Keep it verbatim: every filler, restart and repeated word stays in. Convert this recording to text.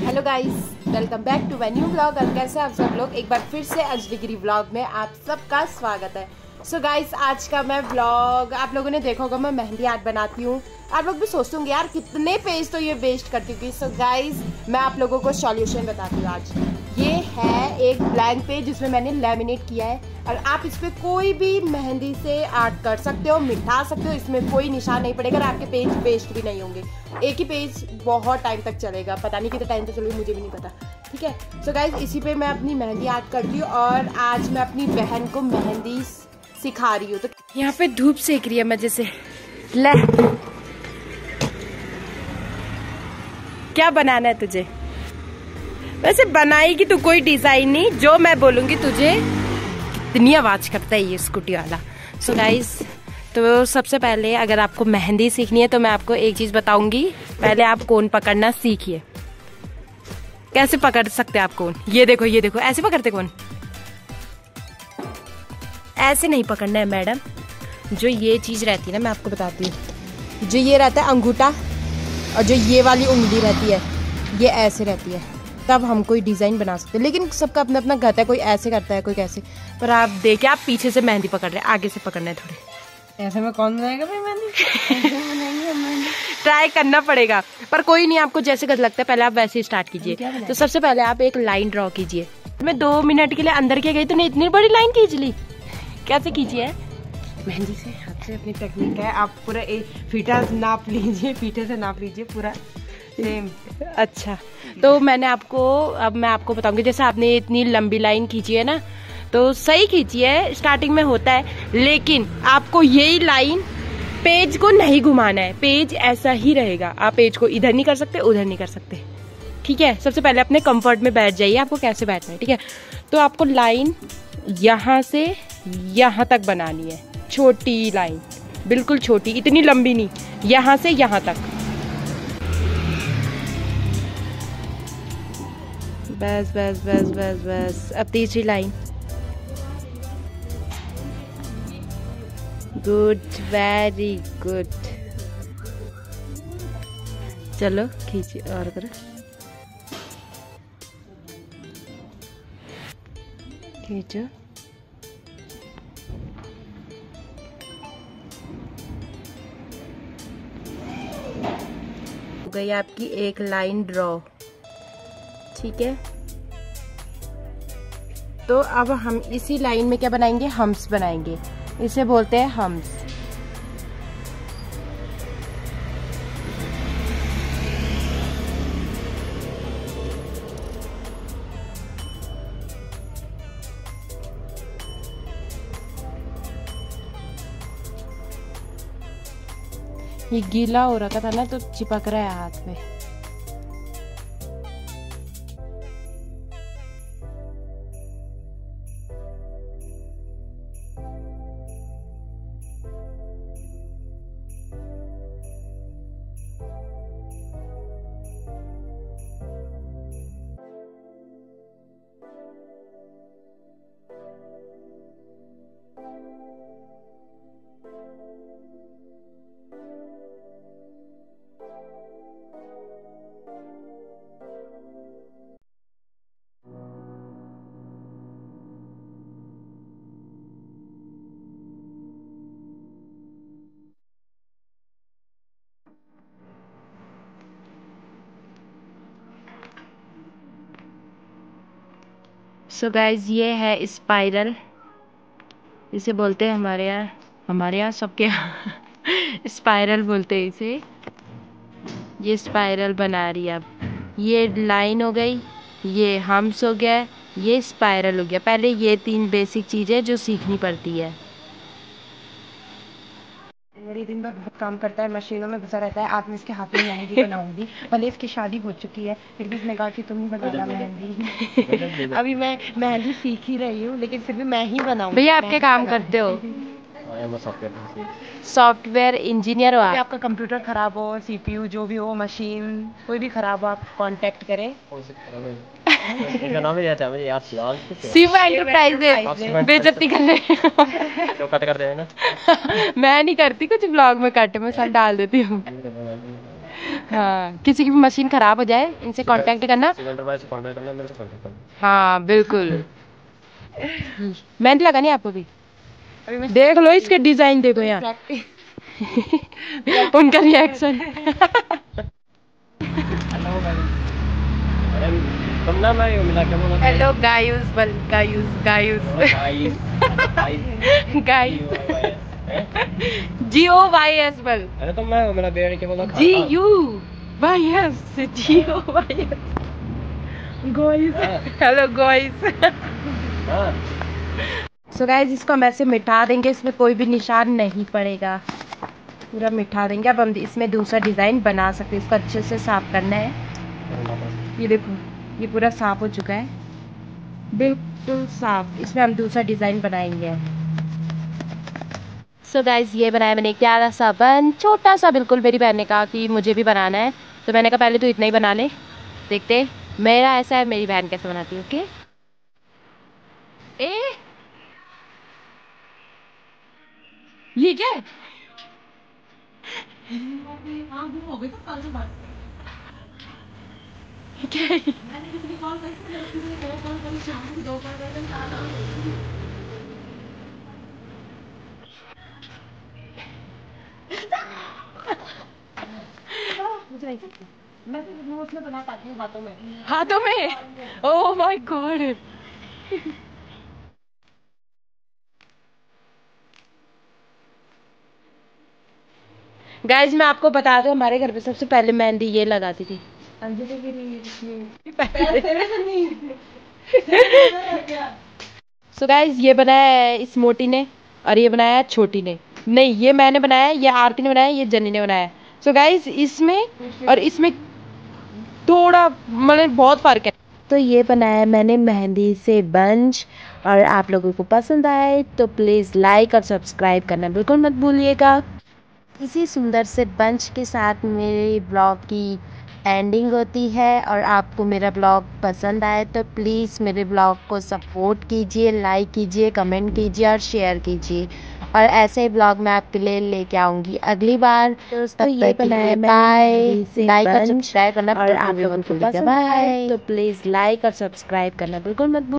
Hello guys, welcome back to my new blog. और कैसे आप सब लोग, एक बार फिर से अंजलि गिरी ब्लॉग में आप सबका स्वागत है। सो so गाइस, आज का मैं ब्लॉग आप लोगों ने देखा होगा, मैं मेहंदी आर्ट बनाती हूँ। आप लोग भी सोचते होंगे यार कितने पेज तो ये वेस्ट करती हूँ। सो गाइस, मैं आप लोगों को सॉल्यूशन बताती हूँ आज। ये है एक ब्लैंक पेज जिसमें मैंने लैमिनेट किया है, और आप इस पर कोई भी मेहंदी से आर्ट कर सकते हो, मिटा सकते हो। इसमें कोई निशान नहीं पड़ेगा, आपके पेज वेस्ट भी नहीं होंगे। एक ही पेज बहुत टाइम तक चलेगा, पता नहीं कितने टाइम तक चलेगा, मुझे भी नहीं पता। ठीक है, सो गाइस, इसी पे मैं अपनी मेहंदी आर्ट करती हूँ, और आज मैं अपनी बहन को मेहंदी सिखा रही हूँ। तो यहाँ पे धूप सेक रही है मजे से। ले, क्या बनाना है तुझे? वैसे बनाएगी तो कोई डिजाइन नहीं, जो मैं बोलूंगी तुझे। कितनी आवाज करता है ये स्कूटी वाला। सो गाइस, तो सबसे पहले अगर आपको मेहंदी सीखनी है तो मैं आपको एक चीज बताऊंगी। पहले आप कोन पकड़ना सीखिए। कैसे पकड़ सकते हैं आप कोन? ये देखो, ये देखो, ऐसे पकड़ते कोन। ऐसे नहीं पकड़ना है मैडम। जो ये चीज रहती है ना, मैं आपको बताती हूँ। जो ये रहता है अंगूठा, और जो ये वाली उंगली रहती है, ये ऐसे रहती है। तब हम कोई डिजाइन बना सकते हैं, लेकिन सबका अपना अपना गत है। कोई ऐसे करता है, कोई कैसे। पर आप देखिए, आप पीछे से मेहंदी पकड़ रहे हैं, आगे से पकड़ना है थोड़े। ऐसे में कौन बनाएगा भाई मेहंदी? ट्राई करना पड़ेगा, पर कोई नहीं, आपको जैसे गलत लगता है पहले आप वैसे ही स्टार्ट कीजिए। तो सबसे पहले आप एक लाइन ड्रॉ कीजिए। मैं दो मिनट के लिए अंदर के गई तो नहीं, इतनी बड़ी लाइन खींच ली। कैसे कीजिए? मेहंदी से हाथ से अपनी टेक्निक है। आप पूरा एक फीटा नाप लीजिए, फीटे से नाप लीजिए पूरा सेम। अच्छा, तो मैंने आपको अब मैं आपको बताऊंगी। जैसे आपने इतनी लंबी लाइन खींची है ना, तो सही खींची है, स्टार्टिंग में होता है, लेकिन आपको यही लाइन पेज को नहीं घुमाना है। पेज ऐसा ही रहेगा। आप पेज को इधर नहीं कर सकते, उधर नहीं कर सकते। ठीक है, सबसे पहले अपने कंफर्ट में बैठ जाइए। आपको कैसे बैठना है, ठीक है? तो आपको लाइन यहाँ से यहाँ तक बनानी है, छोटी लाइन, बिल्कुल छोटी, इतनी लंबी नहीं, यहाँ से यहाँ तक। बस बस बस बस बस। अब तीसरी लाइन। Good, very good. चलो खींचिए और करो, खींचो। हो गई आपकी एक लाइन ड्रॉ। ठीक है, तो अब हम इसी लाइन में क्या बनाएंगे? हम्स बनाएंगे। इसे बोलते हैं हम्स। ये गीला हो रखा था ना, तो चिपक रहा है हाथ में। सो so गाइज, ये है स्पाइरल। इसे बोलते हैं हमारे यहाँ हमारे यहाँ सबके यहाँ स्पाइरल बोलते हैं इसे। ये स्पाइरल बना रही है। अब ये लाइन हो गई, ये हम्स हो गया, ये स्पाइरल हो गया। पहले ये तीन बेसिक चीज़ें जो सीखनी पड़ती है। मेरी दिन भर बहुत काम करता है, मशीनों में घुसा रहता है। आज मैं इसके हाथ में मेहंदी बनाऊंगी। भले इसकी शादी हो चुकी है, फिर भी इसने कहा कि तुम ही बनाना मेहंदी। अभी मैं मेहंदी सीख ही रही हूँ, लेकिन फिर भी मैं ही बनाऊंगी। भैया, आप क्या काम करते हो? सॉफ्टवेयर इंजीनियर हो आप? आपका कंप्यूटर खराब हो, सीपीयू जो भी हो, मशीन कोई भी खराब हो, आप कांटेक्ट करें। इनका नाम ही रहता है मुझे याद। शिवा एंटरप्राइजेज। बेइज्जती कर रहे क्यों कट कर रहे हैं ना? मैं नहीं करती कुछ, ब्लॉग में कट में सब डाल देती हूँ। हाँ, किसी की भी मशीन खराब हो जाए इनसे कांटेक्ट करना। सिकंदर भाई से कांटेक्ट करना, मेरे से कांटेक्ट करना। हाँ बिल्कुल। मेहंदी लगानी है आपको भी? देख लो इसके डिजाइन, देखो यहाँ उनका रिएक्शन। अरे तुम ना मैं मिला के बोला हेलो गाइस, बल guys guys guys G O Y S बल। अरे तुम मैं मेरा बेर के बोला G U Y S G O Y S guys. Hello guys. हां सो गाइस, इसको हम ऐसे मिटा देंगे, इसमें कोई भी निशान नहीं पड़ेगा, पूरा मिटा देंगे। अब हम इसमें दूसरा डिजाइन बना सकते हैं। इसको अच्छे से साफ करना है। ये देखो, ये पूरा साफ हो चुका है, बिल्कुल साफ। इसमें हम दूसरा डिजाइन बनाएंगे। सो so गाइज, ये बनाया मैंने एक प्यारा सा बन, छोटा सा बिल्कुल। मेरी बहन ने कहा कि मुझे भी बनाना है, तो मैंने कहा पहले तो इतना ही बना ले, देखते मेरा ऐसा है, मेरी बहन कैसे बनाती है। ओके ए ये क्या है? क्या है? मैं तो उसमें बना पाती हूँ हाथों में। हाथों में? Oh my God. गाइज, मैं आपको बता दूं, हमारे घर पे सबसे पहले मेहंदी ये लगाती थी। अंजलि की नहीं सो गाइज, ये बनाया है इस मोटी ने, और ये बनाया है छोटी ने। नहीं, ये मैंने बनाया है, ये आरती ने बनाया है, ये जनी ने बनाया है। सो गाइज, इसमें और इसमें थोड़ा मतलब बहुत फर्क है। तो ये बनाया मैंने मेहंदी से बंच, और आप लोगों को पसंद आए तो प्लीज़ लाइक और सब्सक्राइब करना बिल्कुल मत भूलिएगा। इसी सुंदर से बंच के साथ मेरे ब्लॉग की एंडिंग होती है। और आपको मेरा ब्लॉग पसंद आए तो प्लीज़ मेरे ब्लॉग को सपोर्ट कीजिए, लाइक कीजिए, कमेंट कीजिए और शेयर कीजिए। और ऐसे ही ब्लॉग मैं आपके लिए लेके आऊँगी अगली बार। दोस्तों, ये बनाया बाय, लाइक और सब्सक्राइब करना, और आप लोगों को पसंद आए तो प्लीज़ लाइक और सब्सक्राइब करना बिल्कुल मत भूलिएगा।